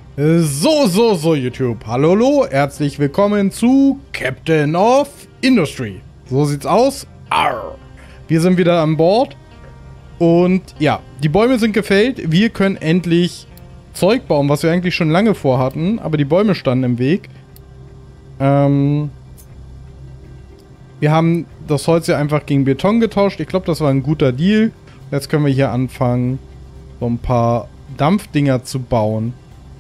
So, YouTube. Hallo, herzlich willkommen zu Captain of Industry. So sieht's aus. Arr. Wir sind wieder an Bord. Und ja, die Bäume sind gefällt. Wir können endlich Zeug bauen, was wir eigentlich schon lange vorhatten. Aber die Bäume standen im Weg. Wir haben das Holz ja einfach gegen Beton getauscht. Ich glaube, das war ein guter Deal. Jetzt können wir hier anfangen, so ein paar Dampfdinger zu bauen.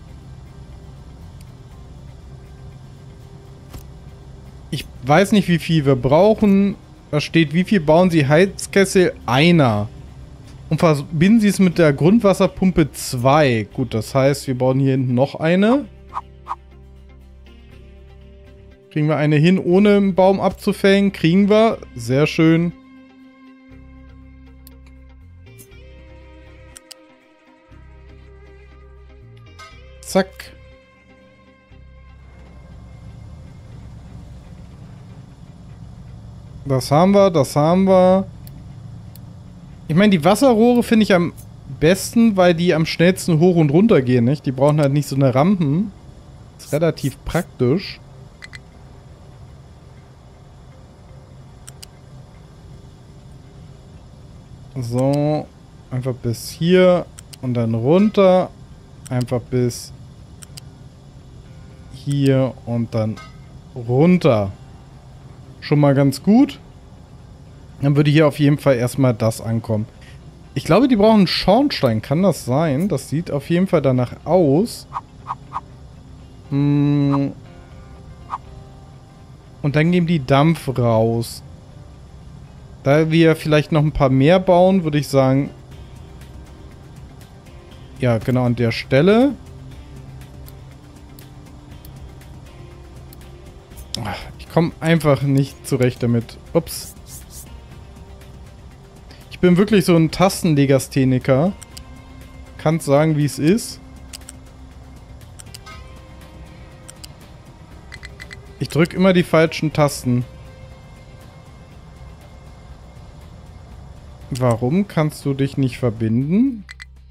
Ich weiß nicht, wie viel wir brauchen. Da steht, wie viel bauen Sie Heizkessel? Einer. Und verbinden Sie es mit der Grundwasserpumpe 2. Gut, das heißt, wir bauen hier hinten noch eine. Kriegen wir eine hin, ohne einen Baum abzufällen? Kriegen wir. Sehr schön. Zack. Das haben wir, das haben wir. Ich meine, die Wasserrohre finde ich am besten, weil die am schnellsten hoch und runter gehen, nicht? Die brauchen halt nicht so eine Rampen. Ist relativ praktisch. So, einfach bis hier und dann runter. Einfach bis hier und dann runter. Schon mal ganz gut. Dann würde hier auf jeden Fall erstmal das ankommen. Ich glaube, die brauchen einen Schornstein. Kann das sein? Das sieht auf jeden Fall danach aus. Und dann geben die Dampf raus. Da wir vielleicht noch ein paar mehr bauen, würde ich sagen... Ja, genau an der Stelle. Ich komme einfach nicht zurecht damit. Ups. Ich bin wirklich so ein Tastenlegastheniker. Kannst sagen, wie es ist. Ich drücke immer die falschen Tasten. Warum kannst du dich nicht verbinden?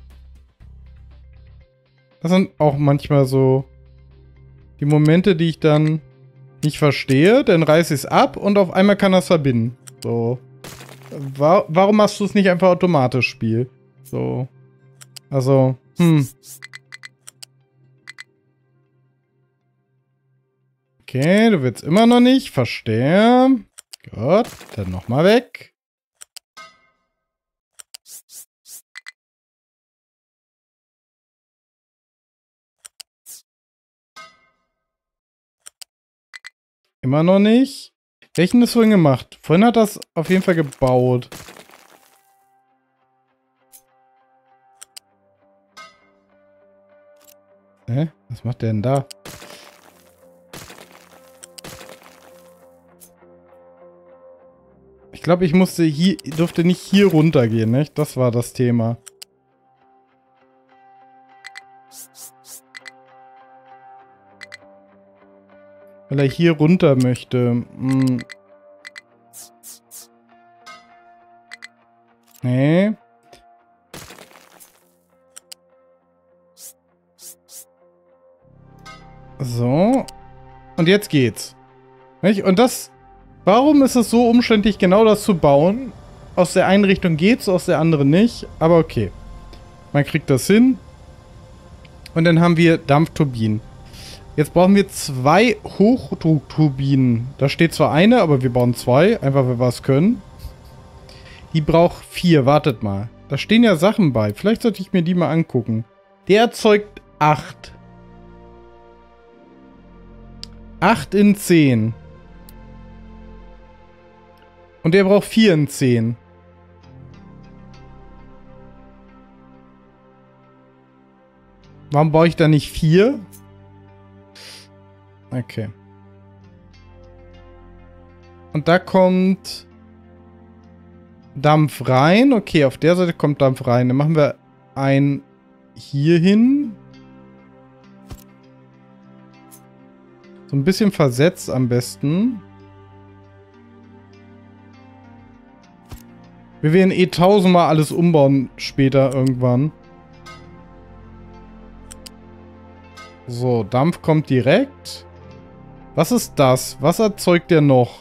Das sind auch manchmal so die Momente, die ich dann nicht verstehe. Dann reiße ich es ab und auf einmal kann das verbinden. So. Warum machst du es nicht einfach automatisch, Spiel? So. Also, Okay, du willst immer noch nicht. Verstehe. Gut, dann nochmal weg. Immer noch nicht. Welchen ist vorhin gemacht? Vorhin hat das auf jeden Fall gebaut. Hä? Was macht der denn da? Ich glaube, ich durfte nicht hier runtergehen, nicht? Das war das Thema. Weil er hier runter möchte. Nee. So. Und jetzt geht's. Nicht? Und das... Warum ist es so umständlich, genau das zu bauen? Aus der einen Richtung geht's, aus der anderen nicht. Aber okay. Man kriegt das hin. Und dann haben wir Dampfturbinen. Jetzt brauchen wir 2 Hochdruckturbinen. Da steht zwar eine, aber wir bauen 2. Einfach, weil wir es können. Die braucht 4. Wartet mal. Da stehen ja Sachen bei. Vielleicht sollte ich mir die mal angucken. Der erzeugt 8. 8 in 10. Und der braucht 4 in 10. Warum baue ich da nicht 4? Okay. Und da kommt Dampf rein. Okay, auf der Seite kommt Dampf rein. Dann machen wir ein hier hin. So ein bisschen versetzt am besten. Wir werden eh tausendmal alles umbauen später irgendwann. So, Dampf kommt direkt. Was ist das? Was erzeugt der noch?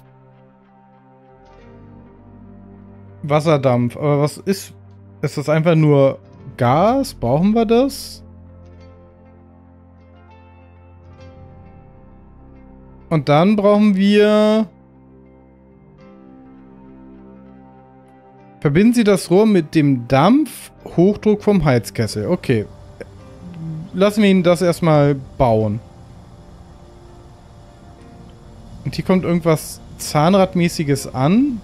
Wasserdampf. Aber was ist... Ist das einfach nur Gas? Brauchen wir das? Und dann brauchen wir... Verbinden Sie das Rohr mit dem Dampf, Hochdruck vom Heizkessel. Okay. Lassen wir ihn das erstmal bauen. Und hier kommt irgendwas Zahnradmäßiges an.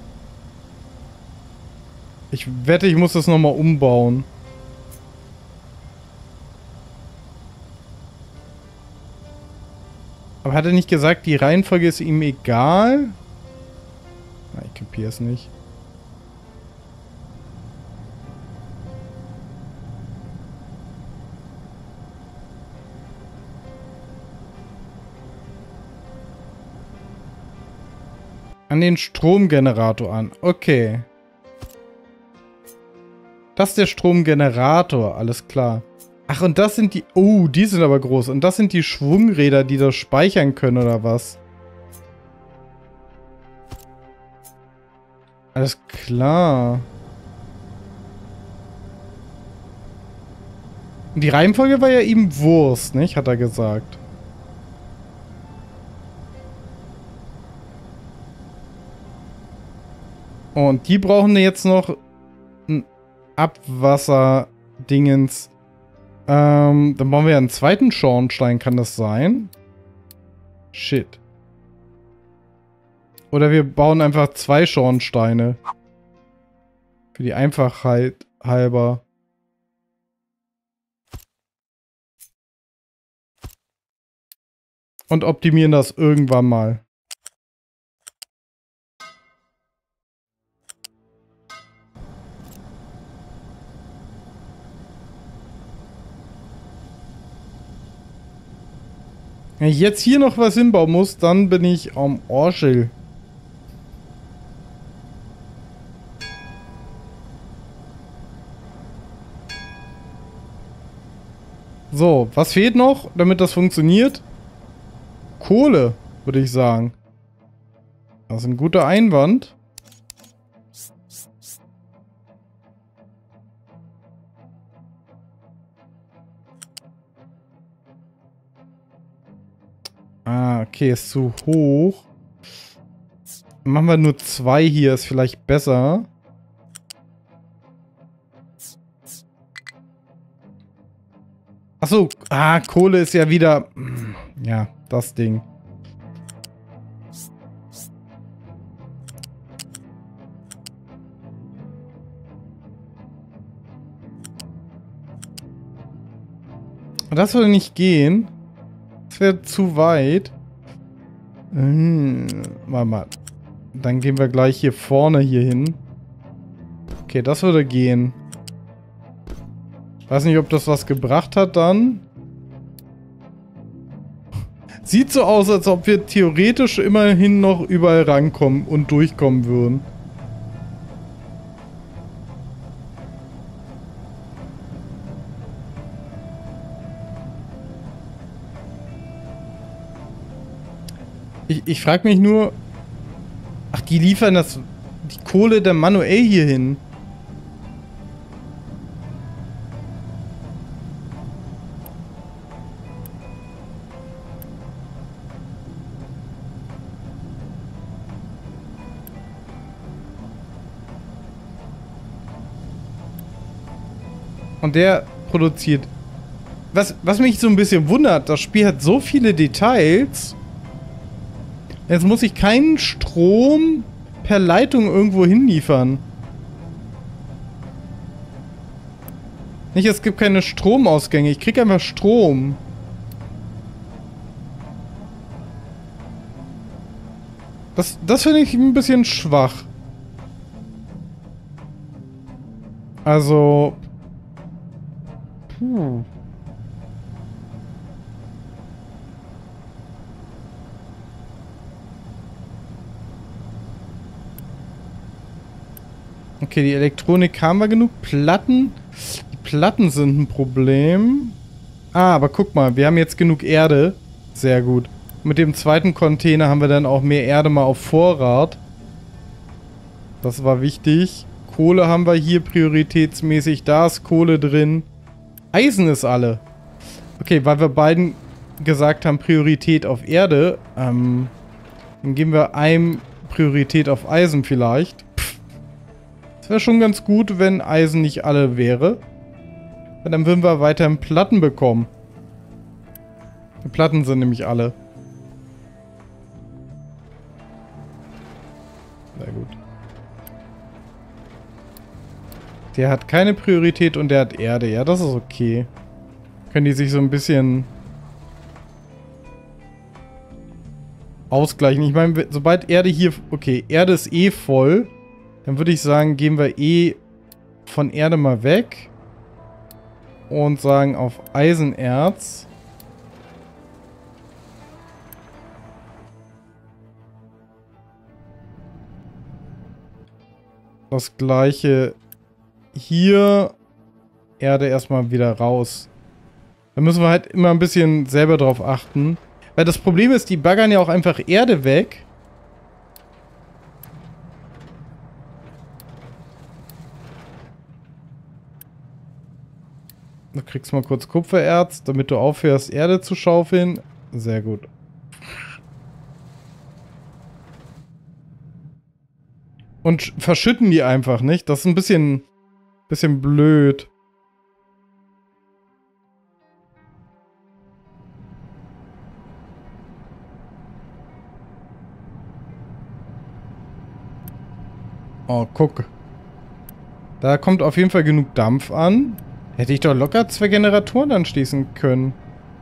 Ich wette, ich muss das nochmal umbauen. Aber hat er nicht gesagt, die Reihenfolge ist ihm egal? Na, ich kapiere es nicht. An den Stromgenerator an. Okay. Das ist der Stromgenerator. Alles klar. Ach, und das sind die... Oh, die sind aber groß. Und das sind die Schwungräder, die das speichern können, oder was? Alles klar. Und die Reihenfolge war ja ihm Wurst, nicht? Hat er gesagt. Und die brauchen jetzt noch ein Abwasser-Dingens. Dann bauen wir ja einen zweiten Schornstein, kann das sein? Shit. Oder wir bauen einfach 2 Schornsteine. Für die Einfachheit halber. Und optimieren das irgendwann mal. Wenn ich jetzt hier noch was hinbauen muss, dann bin ich am Orschel. So, was fehlt noch, damit das funktioniert? Kohle, würde ich sagen. Das ist ein guter Einwand. Ah, okay, ist zu hoch. Machen wir nur 2 hier, ist vielleicht besser. Achso, Kohle ist ja wieder... Ja, das Ding. Das würde nicht gehen. Das wäre zu weit. Warte mal. Dann gehen wir gleich hier vorne hier hin. Okay, das würde gehen. Weiß nicht, ob das was gebracht hat dann. Sieht so aus, als ob wir theoretisch immerhin noch überall rankommen und durchkommen würden. Ich frage mich nur... Ach, die liefern die Kohle dann manuell hier hin. Und der produziert... Was mich so ein bisschen wundert, das Spiel hat so viele Details... Jetzt muss ich keinen Strom per Leitung irgendwo hinliefern. Nicht, es gibt keine Stromausgänge. Ich krieg einfach Strom. Das finde ich ein bisschen schwach. Also... Okay, die Elektronik haben wir genug. Platten. Die Platten sind ein Problem. Ah, aber guck mal, wir haben jetzt genug Erde. Sehr gut. Mit dem zweiten Container haben wir dann auch mehr Erde mal auf Vorrat. Das war wichtig. Kohle haben wir hier prioritätsmäßig. Da ist Kohle drin. Eisen ist alle. Okay, weil wir beiden gesagt haben, Priorität auf Erde. Dann geben wir einem Priorität auf Eisen vielleicht. Es wäre schon ganz gut, wenn Eisen nicht alle wäre. Weil dann würden wir weiterhin Platten bekommen. Die Platten sind nämlich alle. Sehr gut. Der hat keine Priorität und der hat Erde. Ja, das ist okay. Können die sich so ein bisschen ausgleichen. Ich meine, sobald Erde hier... Okay, Erde ist eh voll. Dann würde ich sagen, gehen wir eh von Erde mal weg. Und sagen auf Eisenerz. Das gleiche hier. Erde erstmal wieder raus. Da müssen wir halt immer ein bisschen selber drauf achten. Weil das Problem ist, die baggern ja auch einfach Erde weg. Du kriegst mal kurz Kupfererz, damit du aufhörst, Erde zu schaufeln. Sehr gut. Und verschütten die einfach nicht. Das ist ein bisschen blöd. Oh, guck. Da kommt auf jeden Fall genug Dampf an. Hätte ich doch locker 2 Generatoren anschließen können.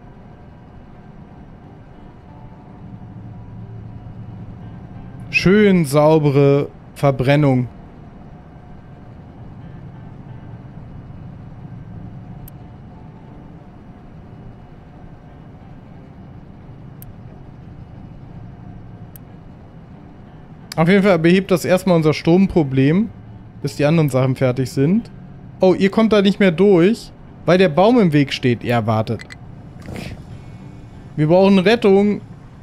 Schön saubere Verbrennung. Auf jeden Fall behebt das erstmal unser Stromproblem, bis die anderen Sachen fertig sind. Oh, ihr kommt da nicht mehr durch, weil der Baum im Weg steht. Ja, wartet. Wir brauchen Rettung.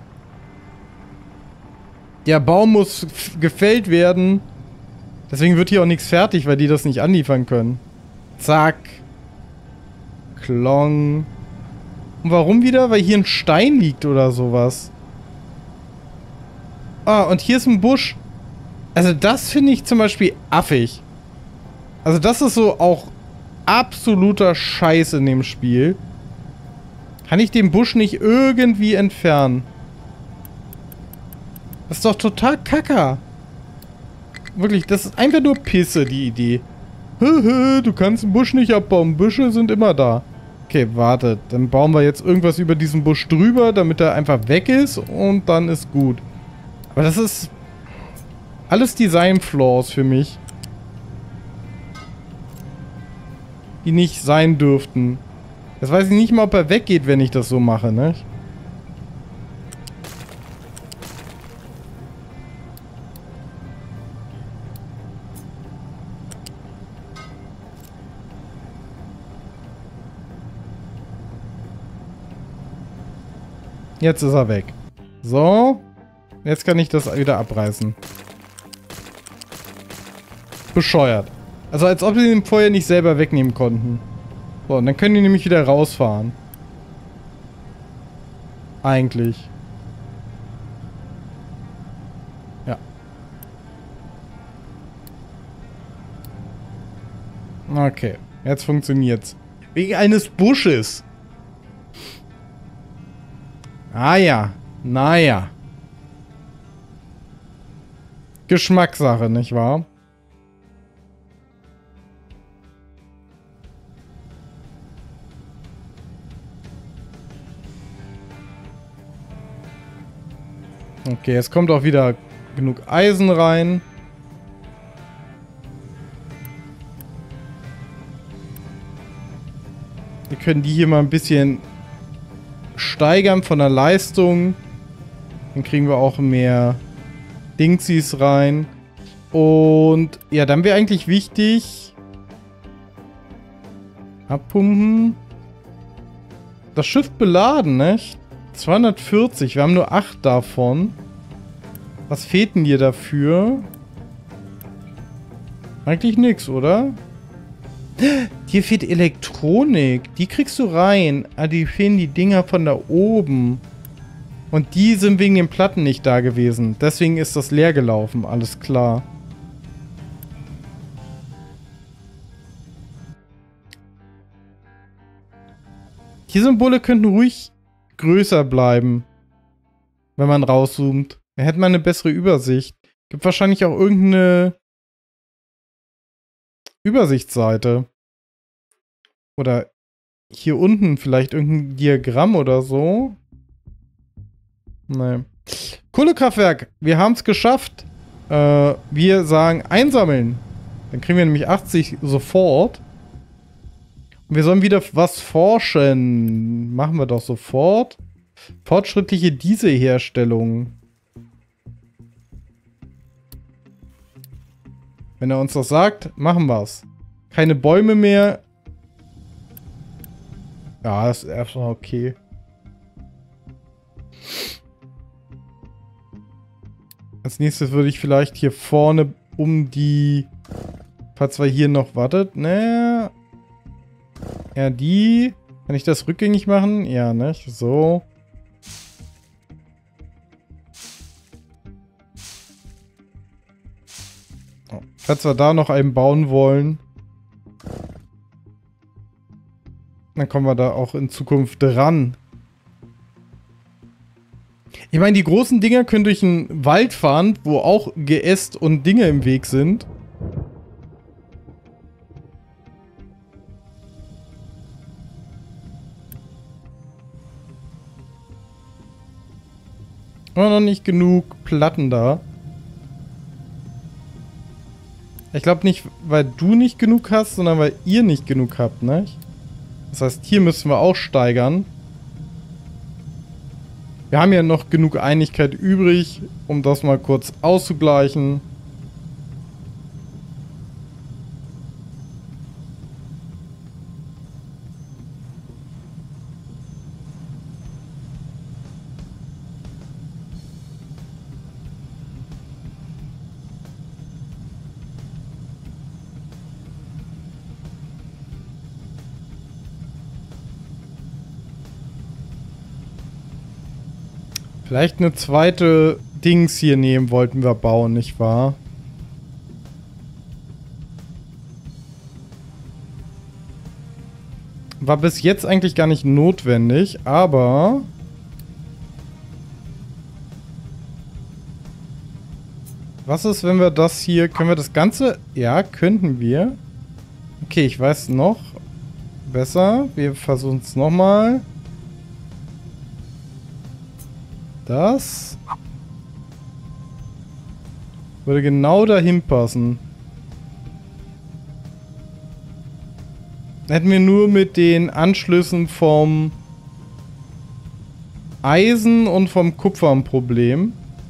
Der Baum muss gefällt werden. Deswegen wird hier auch nichts fertig, weil die das nicht anliefern können. Zack. Klong. Und warum wieder? Weil hier ein Stein liegt oder sowas. Ah, und hier ist ein Busch. Also das finde ich zum Beispiel affig. Also das ist so auch absoluter Scheiß in dem Spiel. Kann ich den Busch nicht irgendwie entfernen? Das ist doch total kacker. Wirklich, das ist einfach nur Pisse, die Idee. Du kannst den Busch nicht abbauen. Büsche sind immer da. Okay, wartet. Dann bauen wir jetzt irgendwas über diesen Busch drüber, damit er einfach weg ist und dann ist gut. Aber das ist alles Design-Flaws für mich. Die nicht sein dürften. Jetzt weiß ich nicht mal, ob er weggeht, wenn ich das so mache, ne? Jetzt ist er weg. So. Jetzt kann ich das wieder abreißen. Bescheuert. Also als ob sie den vorher nicht selber wegnehmen konnten. So, und dann können die nämlich wieder rausfahren. Eigentlich. Ja. Okay. Jetzt funktioniert's. Wegen eines Busches. Ah ja. Naja. Geschmackssache, nicht wahr? Okay, jetzt kommt auch wieder genug Eisen rein. Wir können die hier mal ein bisschen steigern von der Leistung. Dann kriegen wir auch mehr Dingsies rein. Und ja, dann wäre eigentlich wichtig. Abpumpen. das Schiff beladen, nicht? 240, wir haben nur 8 davon. Was fehlt denn dir dafür? Eigentlich nichts, oder? Dir fehlt Elektronik. Die kriegst du rein. Ah, die fehlen die Dinger von da oben. Und die sind wegen den Platten nicht da gewesen. Deswegen ist das leer gelaufen. Alles klar. Die Symbole könnten ruhig größer bleiben. Wenn man rauszoomt. Dann hätte man eine bessere Übersicht. Gibt wahrscheinlich auch irgendeine Übersichtsseite. Oder hier unten vielleicht irgendein Diagramm oder so. Nein. Kohlekraftwerk. Wir haben es geschafft. Wir sagen einsammeln. Dann kriegen wir nämlich 80 sofort. Und wir sollen wieder was forschen. Machen wir doch sofort. Fortschrittliche Dieselherstellung. Wenn er uns das sagt, machen wir es. Keine Bäume mehr. Ja, ist erstmal okay. Als nächstes würde ich vielleicht hier vorne um die... Falls wir hier noch... Wartet, ne? Ja, die... Kann ich das rückgängig machen? Ja, nicht? So. Oh, falls wir da noch einen bauen wollen... Dann kommen wir da auch in Zukunft dran. Ich meine, die großen Dinger können durch einen Wald fahren, wo auch Geäst und Dinge im Weg sind. Aber noch nicht genug Platten da. Ich glaube nicht, weil du nicht genug hast, sondern weil ihr nicht genug habt, ne? Das heißt, hier müssen wir auch steigern. Wir haben ja noch genug Einigkeit übrig, um das mal kurz auszugleichen. Vielleicht eine zweite Dings hier nehmen wollten wir bauen, nicht wahr? War bis jetzt eigentlich gar nicht notwendig, aber... Was ist, wenn wir das hier... Können wir das Ganze... Ja, könnten wir. Okay, ich weiß noch besser. Wir versuchen es nochmal. Das würde genau dahin passen. Hätten wir nur mit den Anschlüssen vom Eisen und vom Kupfer ein Problem.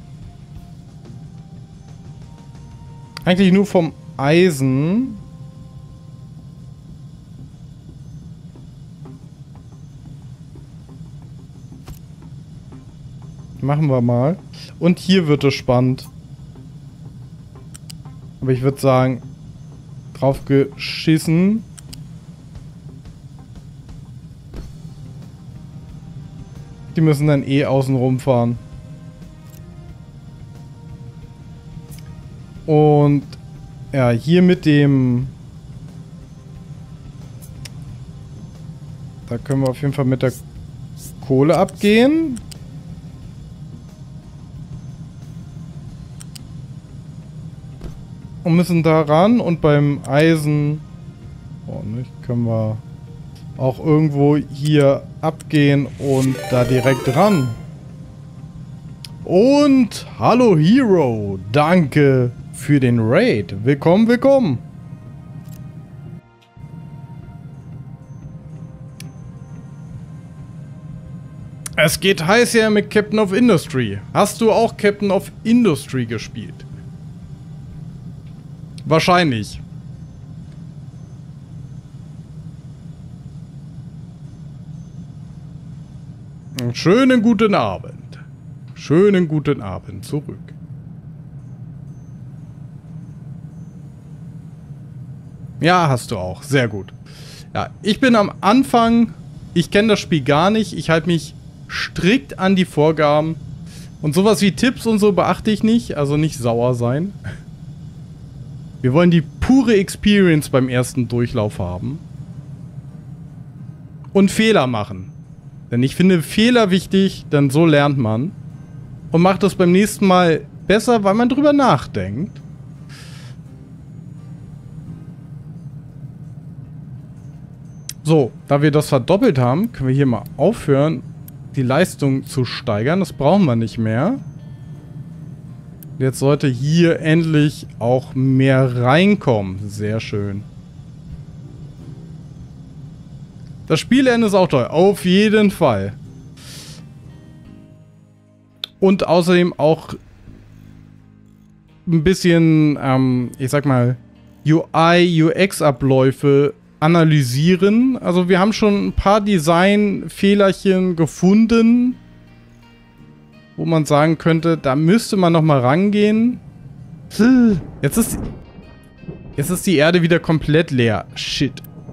Eigentlich nur vom Eisen. Machen wir mal. Und hier wird es spannend. Aber ich würde sagen, drauf geschissen. Die müssen dann eh außen rumfahren. Und ja, hier mit dem... Da können wir auf jeden Fall mit der Kohle abgehen. Und müssen da ran und beim Eisen nicht, können wir auch irgendwo hier abgehen und da direkt ran. Und hallo Hero, danke für den Raid. Willkommen, willkommen. Es geht heiß her mit Captain of Industry. Hast du auch Captain of Industry gespielt? Wahrscheinlich. Schönen guten Abend. Schönen guten Abend zurück. Ja, hast du auch. Sehr gut. Ja, ich bin am Anfang. Ich kenne das Spiel gar nicht. Ich halte mich strikt an die Vorgaben. Und sowas wie Tipps und so beachte ich nicht. Also nicht sauer sein. Wir wollen die pure Experience beim ersten Durchlauf haben. Und Fehler machen. Denn ich finde Fehler wichtig, denn so lernt man. Und macht das beim nächsten Mal besser, weil man drüber nachdenkt. So, da wir das verdoppelt haben, können wir hier mal aufhören, die Leistung zu steigern. Das brauchen wir nicht mehr. Jetzt sollte hier endlich auch mehr reinkommen. Sehr schön. Das Spielende ist auch toll. Auf jeden Fall. Und außerdem auch ein bisschen, ich sag mal, UI, UX-Abläufe analysieren. Also wir haben schon ein paar Design-Fehlerchen gefunden, wo man sagen könnte, da müsste man noch mal rangehen. Jetzt ist die Erde wieder komplett leer. Shit.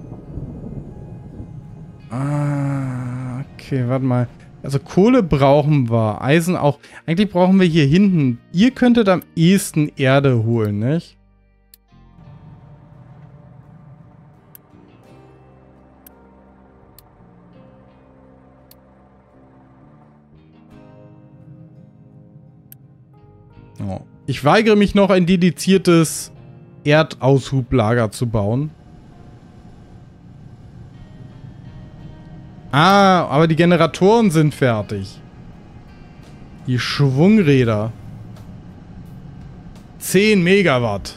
Ah, okay, warte mal. Also Kohle brauchen wir, Eisen auch. Eigentlich brauchen wir hier hinten. Ihr könntet am ehesten Erde holen, nicht? Oh. Ich weigere mich noch, ein dediziertes Erdaushublager zu bauen. Ah, aber die Generatoren sind fertig. Die Schwungräder. 10 Megawatt.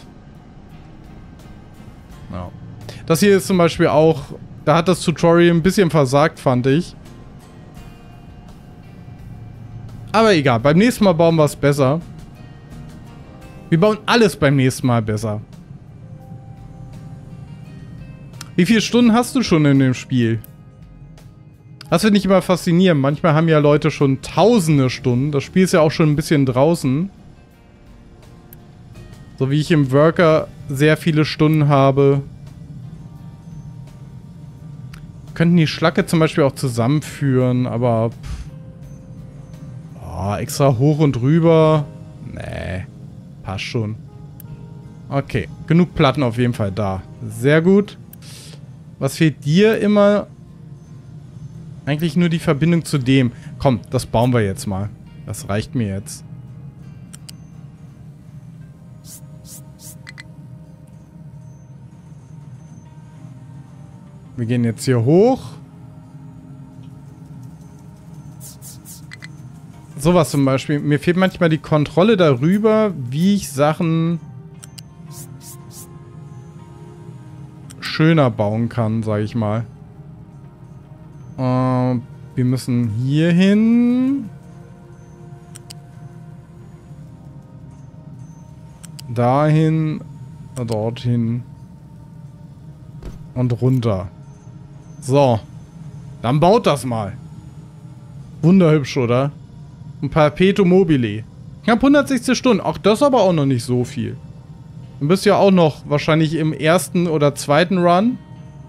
Ja. Das hier ist zum Beispiel auch... Da hat das Tutorial ein bisschen versagt, fand ich. Aber egal, beim nächsten Mal bauen wir es besser. Wir bauen alles beim nächsten Mal besser. Wie viele Stunden hast du schon in dem Spiel? Das finde ich immer faszinierend. Manchmal haben ja Leute schon tausende Stunden. Das Spiel ist ja auch schon ein bisschen draußen. So wie ich im Worker sehr viele Stunden habe. Wir könnten die Schlacke zum Beispiel auch zusammenführen, aber... Oh, extra hoch und rüber. Nee, passt schon. Okay, genug Platten auf jeden Fall da. Sehr gut. Was fehlt dir immer? Eigentlich nur die Verbindung zu dem. Komm, das bauen wir jetzt mal. Das reicht mir jetzt. Wir gehen jetzt hier hoch. Sowas zum Beispiel. Mir fehlt manchmal die Kontrolle darüber, wie ich Sachen schöner bauen kann, sage ich mal. Wir müssen hier hin. Dahin. Dorthin. Und runter. So. Dann baut das mal. Wunderhübsch, oder? Ein Perpetuum mobile. Knapp 160 Stunden. Auch das aber auch noch nicht so viel. Du bist ja auch noch wahrscheinlich im ersten oder zweiten Run.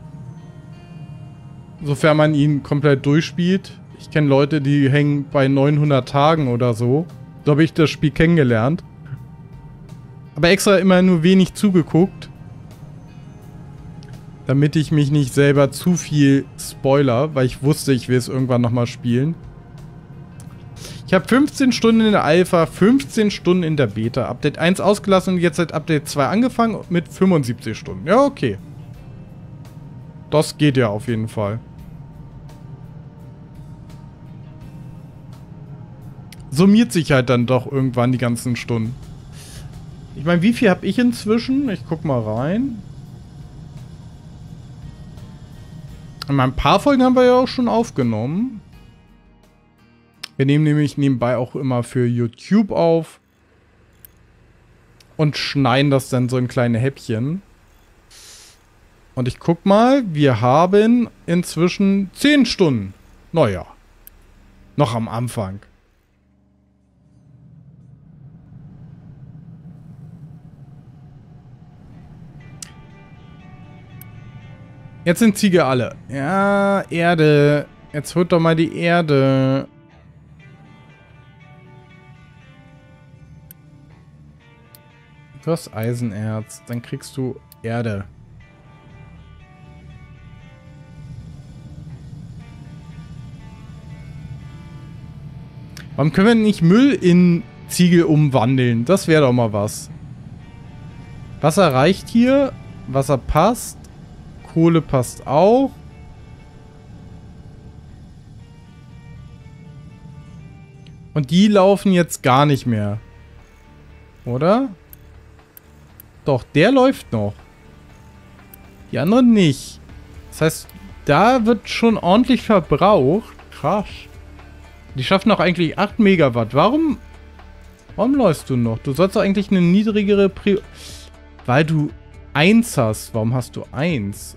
Sofern man ihn komplett durchspielt. Ich kenne Leute, die hängen bei 900 Tagen oder so. So habe ich das Spiel kennengelernt. Aber extra immer nur wenig zugeguckt. Damit ich mich nicht selber zu viel spoiler, weil ich wusste, ich will es irgendwann nochmal spielen. Ich habe 15 Stunden in der Alpha, 15 Stunden in der Beta. Update 1 ausgelassen und jetzt seit Update 2 angefangen mit 75 Stunden. Ja, okay. Das geht ja auf jeden Fall. Summiert sich halt dann doch irgendwann die ganzen Stunden. Ich meine, wie viel habe ich inzwischen? Ich guck mal rein. Ein paar Folgen haben wir ja auch schon aufgenommen. Wir nehmen nämlich nebenbei auch immer für YouTube auf. Und schneiden das dann so in kleine Häppchen. Und ich guck mal, wir haben inzwischen 10 Stunden. Naja. Noch am Anfang. Jetzt sind Ziege alle. Ja, Erde. Jetzt holt doch mal die Erde. Du hast Eisenerz. Dann kriegst du Erde. Warum können wir nicht Müll in Ziegel umwandeln? Das wäre doch mal was. Wasser reicht hier. Wasser passt. Kohle passt auch. Und die laufen jetzt gar nicht mehr. Oder? Doch, der läuft noch. Die anderen nicht. Das heißt, da wird schon ordentlich verbraucht. Krass. Die schaffen doch eigentlich 8 Megawatt. Warum läufst du noch? Du sollst doch eigentlich eine niedrigere weil du 1 hast. Warum hast du 1?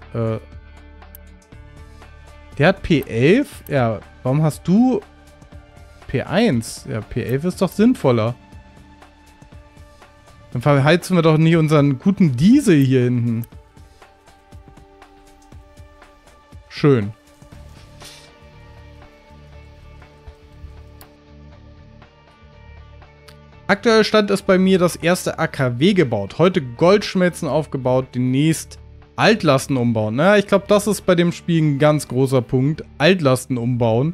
Der hat P11? Ja, warum hast du P1? Ja, P11 ist doch sinnvoller. Dann verheizen wir doch nicht unseren guten Diesel hier hinten. Schön. Aktuell Stand ist bei mir das erste AKW gebaut. Heute Goldschmelzen aufgebaut, demnächst Altlasten umbauen. Na, ich glaube, das ist bei dem Spiel ein ganz großer Punkt. Altlasten umbauen.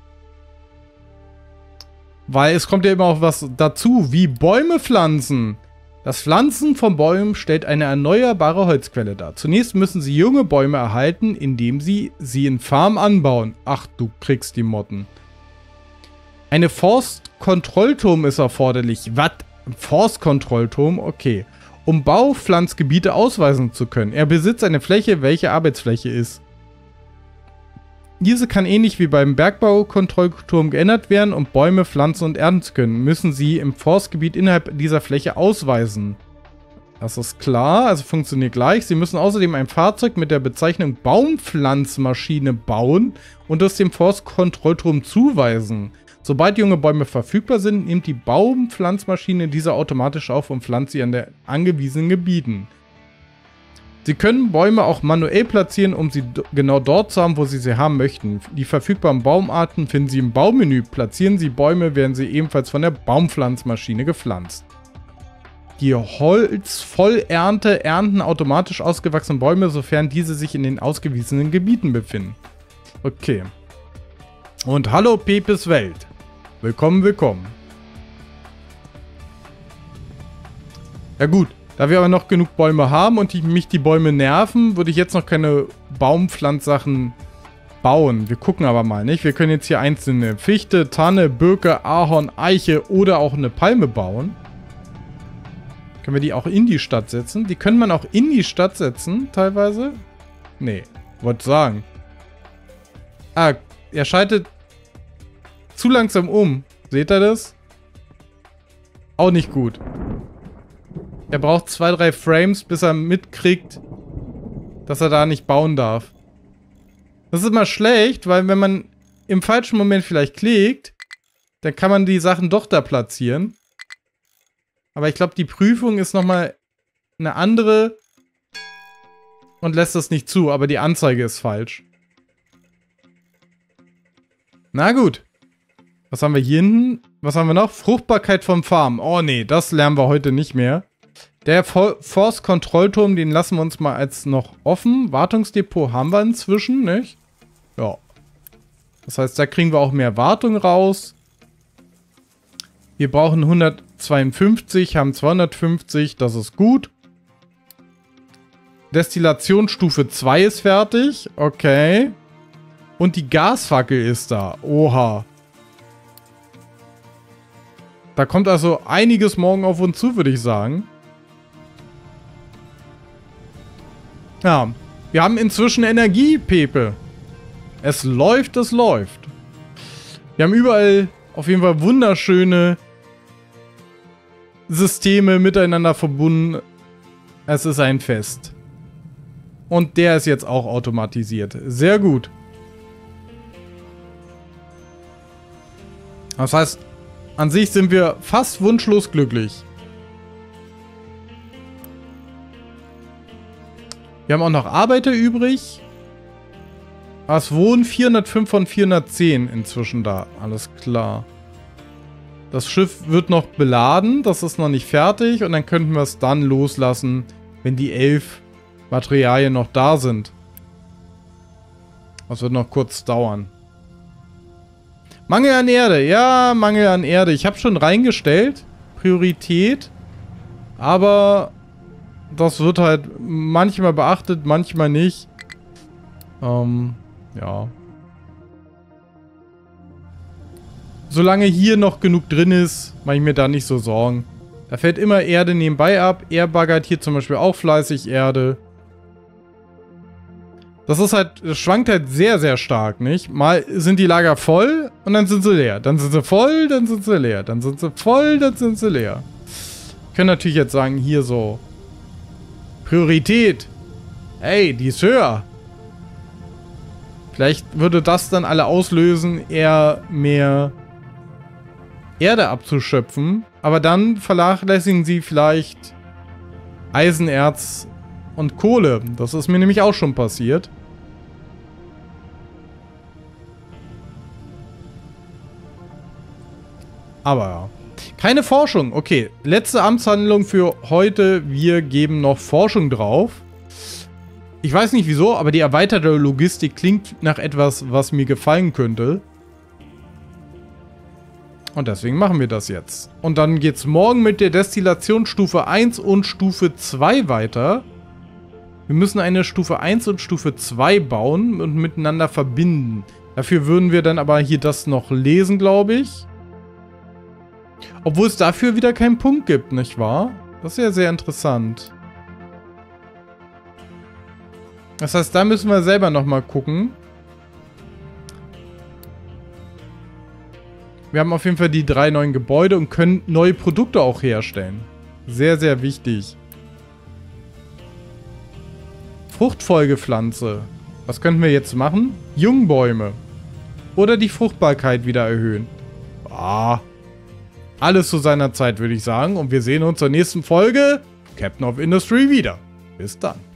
Weil es kommt ja immer auch was dazu, wie Bäume pflanzen. Das Pflanzen von Bäumen stellt eine erneuerbare Holzquelle dar. Zunächst müssen sie junge Bäume erhalten, indem sie in Farm anbauen. Ach, du kriegst die Motten. Eine Forstkontrollturm ist erforderlich. Was? Forstkontrollturm? Okay. Um Baupflanzgebiete ausweisen zu können. Er besitzt eine Fläche, welche Arbeitsfläche ist. Diese kann ähnlich wie beim Bergbaukontrollturm geändert werden, um Bäume pflanzen und ernten zu können. Müssen sie im Forstgebiet innerhalb dieser Fläche ausweisen. Das ist klar, also funktioniert gleich. Sie müssen außerdem ein Fahrzeug mit der Bezeichnung Baumpflanzmaschine bauen und es dem Forstkontrollturm zuweisen. Sobald junge Bäume verfügbar sind, nimmt die Baumpflanzmaschine diese automatisch auf und pflanzt sie an den angewiesenen Gebieten. Sie können Bäume auch manuell platzieren, um sie genau dort zu haben, wo Sie sie haben möchten. Die verfügbaren Baumarten finden Sie im Baumenü. Platzieren Sie Bäume, werden sie ebenfalls von der Baumpflanzmaschine gepflanzt. Die Holzvollernte ernten automatisch ausgewachsene Bäume, sofern diese sich in den ausgewiesenen Gebieten befinden. Okay. Und hallo Pepes Welt. Willkommen, willkommen. Ja gut, da wir aber noch genug Bäume haben und mich die Bäume nerven, würde ich jetzt noch keine Baumpflanzsachen bauen. Wir gucken aber mal, nicht? Wir können jetzt hier einzelne Fichte, Tanne, Birke, Ahorn, Eiche oder auch eine Palme bauen. Können wir die auch in die Stadt setzen? Die können man auch in die Stadt setzen, teilweise. Nee, wollte sagen. Ah, er schaltet zu langsam um. Seht ihr das? Auch nicht gut. Er braucht 2, 3 Frames, bis er mitkriegt, dass er da nicht bauen darf. Das ist immer schlecht, weil wenn man im falschen Moment vielleicht klickt, dann kann man die Sachen doch da platzieren. Aber ich glaube, die Prüfung ist nochmal eine andere und lässt das nicht zu, aber die Anzeige ist falsch. Na gut. Was haben wir hier hinten? Was haben wir noch? Fruchtbarkeit vom Farm. Oh nee, das lernen wir heute nicht mehr. Der Forstkontrollturm, den lassen wir uns mal als noch offen. Wartungsdepot haben wir inzwischen, nicht? Ja. Das heißt, da kriegen wir auch mehr Wartung raus. Wir brauchen 152, haben 250, das ist gut. Destillationsstufe 2 ist fertig. Okay. Und die Gasfackel ist da. Oha. Da kommt also einiges morgen auf uns zu, würde ich sagen. Ja, wir haben inzwischen Energie, Pepe. Es läuft, es läuft. Wir haben überall auf jeden Fall wunderschöne Systeme miteinander verbunden. Es ist ein Fest. Und der ist jetzt auch automatisiert. Sehr gut. Das heißt, an sich sind wir fast wunschlos glücklich. Wir haben auch noch Arbeiter übrig. Es wohnen 405 von 410 inzwischen da. Alles klar. Das Schiff wird noch beladen. Das ist noch nicht fertig. Und dann könnten wir es dann loslassen, wenn die 11 Materialien noch da sind. Das wird noch kurz dauern. Mangel an Erde. Ja, Mangel an Erde. Ich habe schon reingestellt. Priorität. Aber das wird halt manchmal beachtet, manchmal nicht. Ja. Solange hier noch genug drin ist, mache ich mir da nicht so Sorgen. Da fällt immer Erde nebenbei ab. Er baggert hier zum Beispiel auch fleißig Erde. Das ist halt, das schwankt halt sehr, sehr stark, nicht? Mal sind die Lager voll und dann sind sie leer. Dann sind sie voll, dann sind sie leer. Dann sind sie voll, dann sind sie leer. Ich kann natürlich jetzt sagen, hier so. Priorität. Hey, die ist höher. Vielleicht würde das dann alle auslösen, eher mehr Erde abzuschöpfen. Aber dann vernachlässigen sie vielleicht Eisenerz und Kohle. Das ist mir nämlich auch schon passiert. Aber ja. Keine Forschung. Okay, letzte Amtshandlung für heute. Wir geben noch Forschung drauf. Ich weiß nicht wieso, aber die erweiterte Logistik klingt nach etwas, was mir gefallen könnte. Und deswegen machen wir das jetzt. Und dann geht es morgen mit der Destillation Stufe 1 und Stufe 2 weiter. Wir müssen eine Stufe 1 und Stufe 2 bauen und miteinander verbinden. Dafür würden wir dann aber hier das noch lesen, glaube ich. Obwohl es dafür wieder keinen Punkt gibt, nicht wahr? Das ist ja sehr interessant. Das heißt, da müssen wir selber nochmal gucken. Wir haben auf jeden Fall die 3 neuen Gebäude und können neue Produkte auch herstellen. Sehr, sehr wichtig. Fruchtfolgepflanze. Was könnten wir jetzt machen? Jungbäume. Oder die Fruchtbarkeit wieder erhöhen. Ah. Alles zu seiner Zeit, würde ich sagen. Und wir sehen uns zur nächsten Folge Captain of Industry wieder. Bis dann.